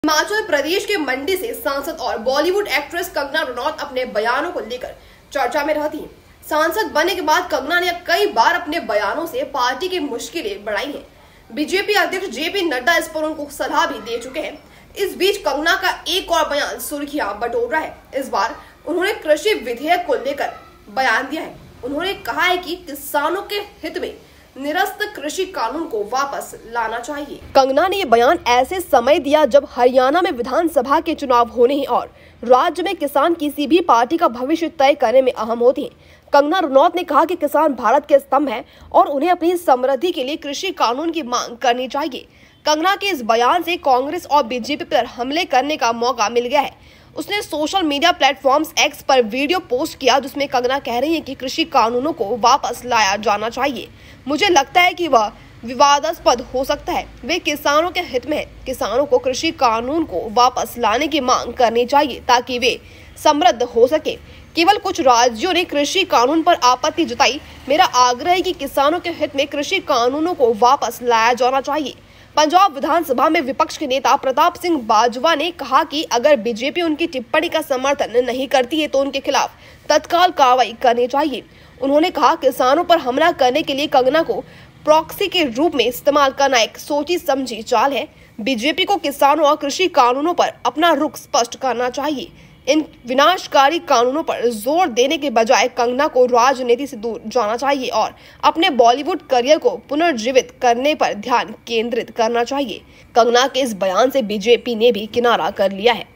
हिमाचल प्रदेश के मंडी से सांसद और बॉलीवुड एक्ट्रेस कंगना रनौत अपने बयानों को लेकर चर्चा में रहती हैं। सांसद बनने के बाद कंगना ने कई बार अपने बयानों से पार्टी की मुश्किलें बढ़ाई हैं। बीजेपी अध्यक्ष जेपी नड्डा इस पर उनको सलाह भी दे चुके हैं। इस बीच कंगना का एक और बयान सुर्खियां बटोर रहा है। इस बार उन्होंने कृषि विधेयक को लेकर बयान दिया है। उन्होंने कहा है कि किसानों के हित में निरस्त कृषि कानून को वापस लाना चाहिए। कंगना ने ये बयान ऐसे समय दिया जब हरियाणा में विधानसभा के चुनाव होने हैं और राज्य में किसान किसी भी पार्टी का भविष्य तय करने में अहम होते हैं। कंगना रनौत ने कहा कि किसान भारत के स्तंभ हैं और उन्हें अपनी समृद्धि के लिए कृषि कानून की मांग करनी चाहिए। कंगना के इस बयान से कांग्रेस और बीजेपी पर हमले करने का मौका मिल गया है। उसने सोशल मीडिया प्लेटफॉर्म्स एक्स पर वीडियो पोस्ट किया जिसमें कंगना कह रही है कि कृषि कानूनों को वापस लाया जाना चाहिए। मुझे लगता है कि वह विवादास्पद हो सकता है। वे किसानों के हित में है। किसानों को कृषि कानून को वापस लाने की मांग करनी चाहिए ताकि वे समृद्ध हो सके। केवल कुछ राज्यों ने कृषि कानून पर आपत्ति जताई। मेरा आग्रह है कि किसानों के हित में कृषि कानूनों को वापस लाया जाना चाहिए। पंजाब विधानसभा में विपक्ष के नेता प्रताप सिंह बाजवा ने कहा कि अगर बीजेपी उनकी टिप्पणी का समर्थन नहीं करती है तो उनके खिलाफ तत्काल कार्रवाई करनी चाहिए। उन्होंने कहा किसानों पर हमला करने के लिए कंगना को प्रॉक्सी के रूप में इस्तेमाल करना एक सोची समझी चाल है। बीजेपी को किसानों और कृषि कानूनों पर अपना रुख स्पष्ट करना चाहिए। इन विनाशकारी कानूनों पर जोर देने के बजाय कंगना को राजनीति से दूर जाना चाहिए और अपने बॉलीवुड करियर को पुनर्जीवित करने पर ध्यान केंद्रित करना चाहिए। कंगना के इस बयान से बीजेपी ने भी किनारा कर लिया है।